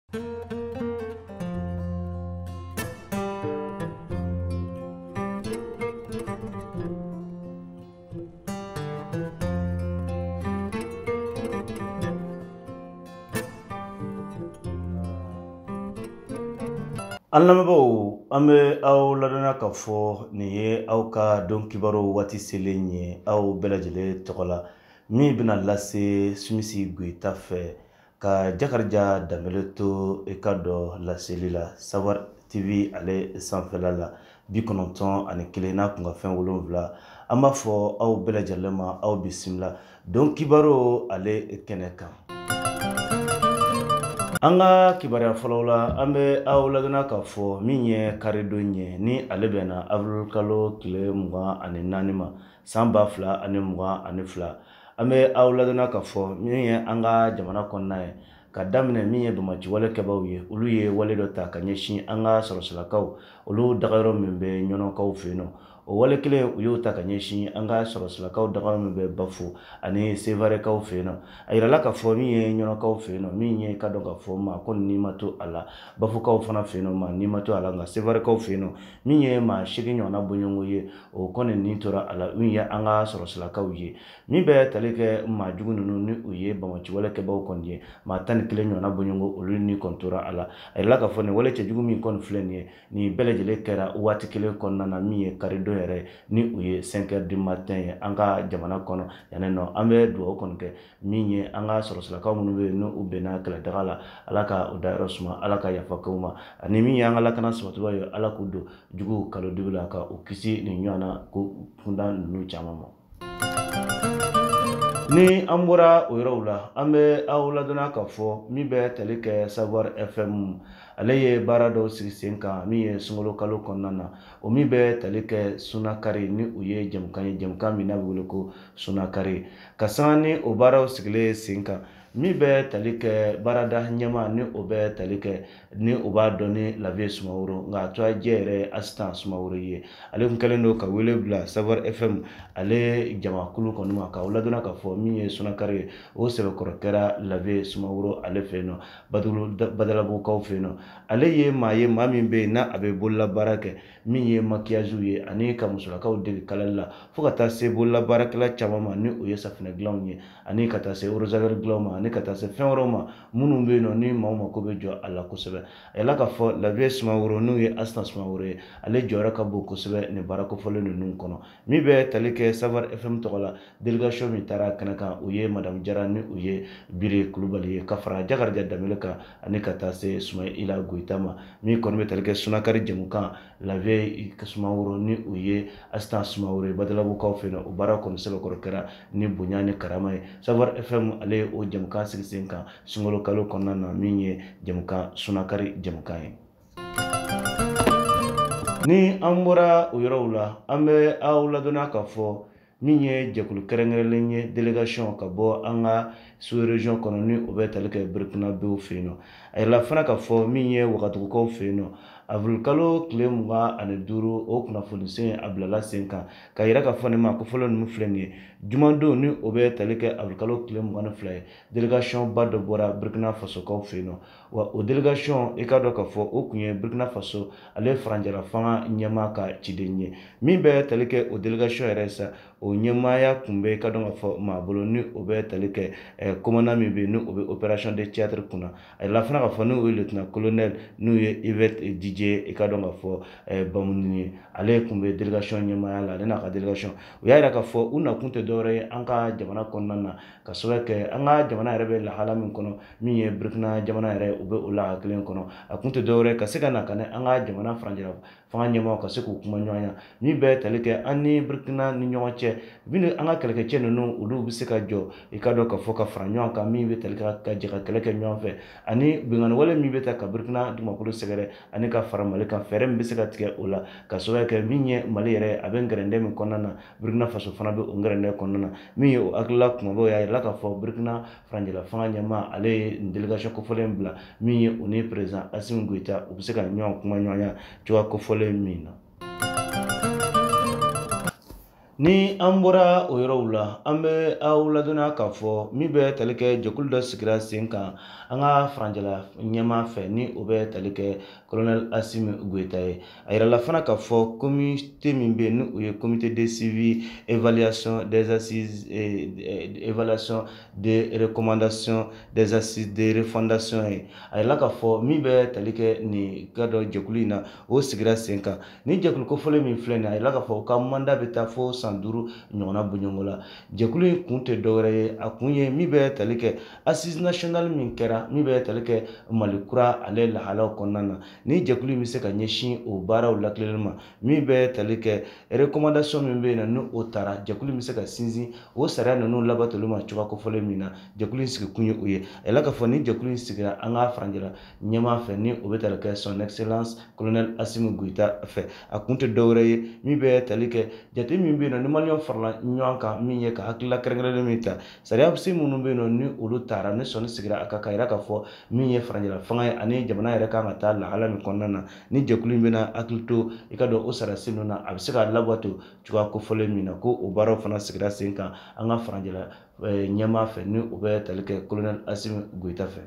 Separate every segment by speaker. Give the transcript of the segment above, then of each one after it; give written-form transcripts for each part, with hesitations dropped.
Speaker 1: An lamɛnbaaw an bɛ aw ladɔnniya k'a fɔ nin ye aw ka dɔn kibaru waati selen ye aw bɛɛ lajɛlen tɔgɔ la min bɛna lase Smith Goyita fɛ ka Jakarija Danbɛlɛ to i ka dɔn laseli la Savoir TV ale sanfɛla la 91 n'a kun ka fɛn 7 an b'a fɔ aw bɛɛ lajɛlen ma aw bisimila dɔn kibaru ale kɛnɛ kan. An ka kibaruya fɔlɔ la an bɛ aw ladɔnniya k'a fɔ min ye karidon ye ni ale bɛnna avril kalo tile 24 ma san 2022 an bɛ aw ladɔnniya k'a fɔ min ye an ka jamana kɔnɔna ye ka daminɛ min ye bamaciwale kɛbaw ye olu ye wale dɔ ta ka ɲɛsin an ka sɔrɔsilakaw olu dagayɔrɔ min bɛ ɲɔnɔkaw fɛ yen nɔ o wale kelen u y'o ta ka ɲɛsin an ka sɔrɔsilakaw dagayɔrɔ min bɛ Bafo ani Sevarekaw fɛ yen nɔ a yirala k'a fɔ min ye ɲɔnɔkaw fɛ yen nɔ min ye ka dɔn k'a fɔ maa ko n'i ma to a la Bafokaw fana fɛ yen nɔ maa n'i ma to a la nka Sevarekaw fɛ yen nɔ min ye maa 8 ɲɔgɔnna bɔɲɔgɔnko ye o kɔni nin tora a la min ye an ka sɔrɔsilakaw ye min bɛ tali kɛ maa jugu ninnu ni u ye bamaciwale kɛbaw kɔni ye maa 11 ɲɔgɔnna bɔɲɔgɔnko olu ni kɔni tora a la a yirala k'a fɔ nin wale cɛjugu min kɔni filɛ nin ye nin bɛɛ lajɛlen kɛra waati kelen kɔnɔna na min ye karidon yɛrɛ ni u ye 5 heures du matin ye an ka jamana kɔnɔ yanni nɔ an bɛ dugawu kɔni kɛ min ye an ka sɔrɔsilakaw minnu bɛ yen n'u bɛnna kɛlɛdaga la ala ka u dayɔrɔ suma ala ka yafa k'u ma ani min ye an ka lakana sabatibaw ye ala k'u don juguw kalodibi la ka u kisi nin ɲɔgɔnna ko kunda ninnu caman ma. Ni an bɔra o yɔrɔw la an bɛ aw ladɔnniya k'a fɔ min bɛ tali kɛ Savoir FM ale ye baara dɔw sigi sen kan min ye sunkalo kalo kɔnɔna na o min bɛ tali kɛ Sunakari ni u ye jɛmukan ye jɛmukan min n'a bɛ wele ko Sunakari ka sanga ni o baaraw sigilen sen kan min bɛ tali kɛ baarada ɲɛmaa ni o bɛ tali kɛ ni o b'a dɔn ni Lafiye Sumaworo nka Toyajɛ yɛrɛ Asitan Sumaworo ye ale tun kɛlen don ka wele bila Savoir FM ale jamakulu kɔni ma k'aw ladɔnniya k'a fɔ min ye Sunakari ye o sɛbɛkɔrɔ kɛra Lafiye Sumaworo ale fɛ yen nɔ Badalabugukaw fɛ yen nɔ ale ye maa min bɛ yen n'a a bɛ bololabaara kɛ min ye maquillage ye ani ka musolakaw dege kalali la fo ka taa se bololabaarakɛla caman ma ni o ye safinɛ dilanw ye ani ka taa se rosaveri dilanw ma ani ka taa se fɛn wɛrɛw ma minnu bɛ yen nɔ ni maaw mako bɛ jɔ a la kosɛbɛ a yɛlɛ k'a fɔ Lafiye Sumaworo n'u ye Asitan Sumaworo ye ale jɔyɔrɔ ka bon kosɛbɛ nin baara kofɔlen ninnu kɔnɔ min bɛ tali kɛ Savoir FM tɔgɔ la délégation min taara kɛnɛ kan o ye Madame Jara ni u ye Bire Kulubali ye ka fara Jakarija Danbɛlɛ kan ani ka taa se Sumayila Goyita ma min kɔni bɛ tali kɛ Sunakari jɛmukan Lafiye Sumaworo ni u ye Asitan Sumaworo ye Badalabugukaw fɛ yen nɔ o baara kɔni sɛbɛkɔrɔ kɛra ni bonya ni karama ye Savoir FM ale ye o jɛmukan sigi sen kan sunkalo kalo kɔnɔna na min ye jɛmukan Sunakari jɛmukan ye. Ni an bɔra o yɔrɔw la an bɛ aw ladɔnniya k'a fɔ min ye jɛkulu kɛrɛnkɛrɛnlen ye délégation ka bɔ an ka sous-région kɔnɔ ni o bɛ tali kɛ Burukinabew fɛ yen nɔ a yirala fana k'a fɔ min ye Wagadugukaw fɛ yen nɔ avril kalo tile 25 o kunnafoni sen a bilala sen kan ka yira k'a fɔ nin maa kofɔlen ninnu filɛ nin ye jumadon ni o bɛ tali kɛ avril kalo tile 22 ye délégation ba dɔ bɔra Burukina Fasokaw fɛ yen nɔ wa o délégation i ka dɔn k'a fɔ o kun ye Burukina Faso ale faranjara fanga ɲɛmaa ka ciden ye min bɛ tali kɛ o délégation yɛrɛ sa o ɲɛmaaya kun bɛ i ka dɔn k'a fɔ maa bolo ni o bɛ tali kɛ commandant min bɛ yen ni o bɛ opération de théâtre kunna a yirala fana k'a fɔ n'o ye lieutenant colonel n'o ye Yvette Dj i ka dɔn k'a fɔ Bamunini ye ale kun bɛ délégation ɲɛmaaya la ale n'a ka délégation u y'a yira k'a fɔ u nakun tɛ dɔwɛrɛ ye an ka jamana kɔnɔna na ka sababu kɛ an ka jamana yɛrɛ bɛ lahala min kɔnɔ min ye Burukina jamana yɛrɛ u bɛ o lahala kelen kɔnɔ a kun tɛ dɔwɛrɛ ka se ka na ka an ka jamana faranjara fanga ɲɛmaaw ka se k'u kuma ɲɔgɔnya min bɛ tali kɛ an ni Burukina ni ɲɔgɔn cɛ min an ka kɛlɛkɛcɛ ninnu olu bɛ se ka jɔ i ka dɔn k'a fɔ ka fara ɲɔgɔn kan min bɛ tali ka jɛ ka kɛlɛ kɛ ɲɔgɔn fɛ ani binganni wale min bɛ ta ka Burukina dugumakolo sɛgɛrɛ ani ka fara Mali kan fɛɛrɛ min bɛ se ka tigɛ o la ka sababu kɛ min ye Mali yɛrɛ a bɛ ngɛrɛndɛ min kɔnɔna na Burukina Faso fana bɛ o ngɛrɛndɛ kɔnɔna na min ye o hakilila kumabaw y'a yira k'a fɔ Burukina faranjara fanga ɲɛmaa ale ye nin délégation kofɔlen bila min ye o ni président Assimi Goyita u bɛ se ka ɲɔgɔn kuma ɲɔgɔnya cogoya kofɔlen min na. Ni an bɔra o yɔrɔw la, an bɛ aw ladɔnniya k'a fɔ min bɛ tali kɛ jɛkulu dɔ sigira sen kan an ka faranjala ɲɛmaa fɛ ni o bɛ tali kɛ Colonel Assimi Goïta ye. A yirala fana k'a fɔ comité min bɛ yen ni o ye comité de suivi évaluation des assises évaluation des recommandations des assises de refondation ye. A yirala k'a fɔ min bɛ tali kɛ nin ka dɔ jɛkulu in na o sigira sen kan. Ni jɛkulu kofɔlen min filɛ nin ye, a yirala k'a fɔ ka mandat bɛ taa fo san 5 ɲɔgɔnna bɔɲɔgɔnko la. Jɛkulu in kun tɛ dɔwɛrɛ ye, a kun ye min bɛ tali kɛ assise nationale min kɛra min bɛ tali kɛ Mali kura ale lahalaw kɔnɔna na. Ni jɛkulu in bɛ se ka ɲɛsin o baaraw latileli ma min bɛ tali kɛ recommandation min bɛ yen ni o taara jɛkulu in bɛ se ka sinsin o sariya ninnu labatoli ma cogoya kofɔlen min na jɛkulu in sigikun ye o ye. A yirala k'a fɔ ni jɛkulu in sigira an ka faranjala ɲɛmaa fɛ ni o bɛ tali kɛ son excellence Colonel Assimi Goïta fɛ. A kun tɛ dɔwɛrɛ ye min bɛ tali kɛ jate min bɛ yen ni maliyɛnw farala ɲɔgɔn kan min ye ka hakilila kɛrɛnkɛrɛnnen min ta sariya sen minnu bɛ yen ni olu taara ni sɔnni sigira a kan ka yira k'a fɔ min ye faranjala fanga ye ani jamana yɛrɛ kan ka taa lahala min kɔnɔna na ni jɛkulu in bɛna hakili to i ka dɔn o sariya sen ninnu na a bɛ se ka labato cogoya kofɔlen min na ko o baaraw fana sigira sen kan an ka faranjala ɲɛmaa fɛ ni o bɛ tali kɛ Colonel Assimi Goïta fɛ.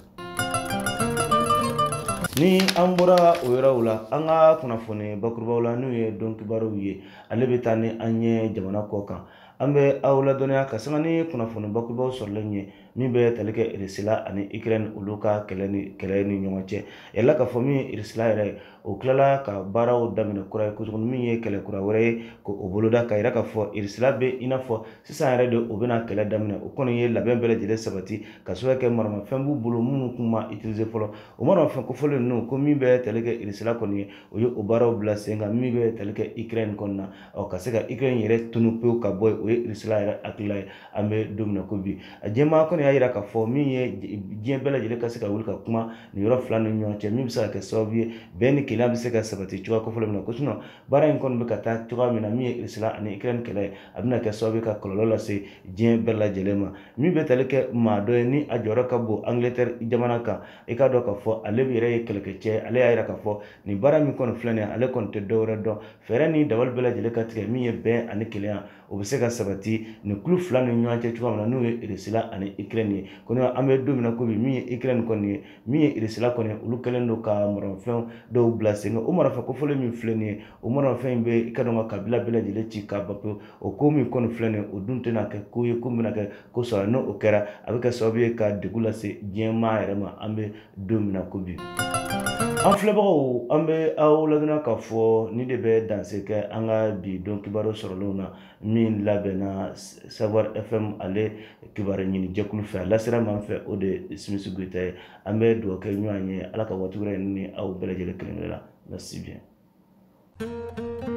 Speaker 1: Ni an bɔra o yɔrɔw la an ka kunnafoni bakurubaw la n'o ye don kibaruw ye ale bɛ taa ni an ye jamana kɔ kan. An bɛ aw ladɔnniya ka sanga ni kunnafoni bakurubaw sɔrɔlen ye min bɛ tali kɛ Russie ani Ukraine olu ka kɛlɛ ni ɲɔgɔn cɛ. Yala k'a fɔ min ye Russie yɛrɛ ye o tilala ka baaraw daminɛ kura ye tuguni min ye kɛlɛ kura wɛrɛ ye ko o boloda ka yira k'a fɔ Russie bɛ i n'a fɔ sisan yɛrɛ de o bɛna kɛlɛ daminɛ o kɔni ye labɛn bɛɛ lajɛlen sabati ka sababu kɛ maramafɛn b'u bolo minnu kun ma utiliser fɔlɔ. O maramafɛn kofɔlen ninnu ko min bɛ tali kɛ Russie kɔni ye o ye o baaraw bila sen kan min bɛ tali kɛ Ukraine kɔnɔna na ka se ka Ukraine yɛrɛ tunu pewu ka bɔ o ye Russie yɛrɛ hakilila ye an bɛ don min na ko bi. A jɛmaa kɔni y'a yira k'a fɔ min ye diɲɛ bɛɛ lajɛlen ka se ka wuli ka kuma nin yɔrɔ fila ni ɲɔgɔn cɛ min bɛ se ka kɛ sababu ye bɛn ni kelenya bɛ se ka sabati cogoya kofɔlen min na ko sinon baara in kɔni bɛ ka taa cogoya min na min ye Russie ani Ukraine kɛlɛ ye a bɛna kɛ sababu ye ka kɔlɔlɔ lase diɲɛ bɛɛ lajɛlen ma. Min bɛ tali kɛ maa dɔ ye ni a jɔyɔrɔ ka bon Angleterre jamana kan i k'a dɔn k'a fɔ ale yɛrɛ ye kɛlɛkɛcɛ ale y'a yira k'a fɔ nin baara min kɔni filɛ nin ye ale kɔni tɛ dɔwɛrɛ dɔn fɛɛrɛ ni dabali bɛɛ lajɛlen ka tigɛ min ye bɛn ani kelenya o bɛ se ka sabati nin kulu fila ni ɲɔgɔn cɛ cogoya min na n'o ye Russie ani Ukraine ye. Ko an bɛ don min na ko bi min ye Ukraine kɔni ye min ye Russie kɔni ye olu kɛlen don ka maramafɛn dɔw bila sen kan o maramafɛn kofɔlen min filɛ nin ye o maramafɛn in bɛ i ka dɔn ka kabila bɛɛ lajɛlen ci k'a ban pewu o ko min kɔni filɛ nin ye o dun tɛna kɛ ko ye ko min bɛna kɛ ko sɔrɔ n'o kɛra a bɛ kɛ sababu ye ka degun lase diɲɛmaa yɛrɛ ma an bɛ don min na ko bi. An filɛbagaw an bɛ aw ladɔnniya k'a fɔ ni de bɛ danse kɛ an ka bi don kibaru sɔrɔlenw na min labɛnna Savoir FM ale kibaru ɲini jɛkulu fɛ a lasera man fɛ o de ye Smith Goïta ye an bɛ dugawu kɛ ɲɔgɔn ye ala ka waati wɛrɛ ni aw bɛɛ lajɛlen kelen-kelen la merci bien.